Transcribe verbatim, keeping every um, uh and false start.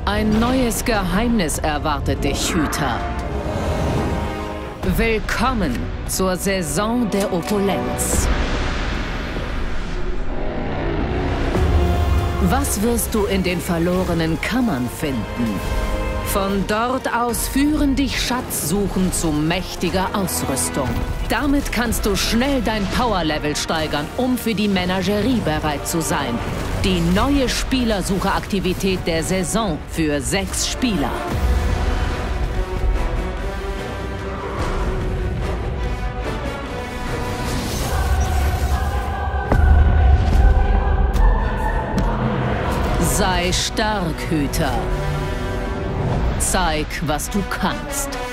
Ein neues Geheimnis erwartet dich, Hüter. Willkommen zur Saison der Opulenz. Was wirst du in den verlorenen Kammern finden? Von dort aus führen dich Schatzsuchen zu mächtiger Ausrüstung. Damit kannst du schnell dein Powerlevel steigern, um für die Menagerie bereit zu sein. Die neue Spielersucheraktivität der Saison für sechs Spieler. Sei stark, Hüter. Zeig, was du kannst.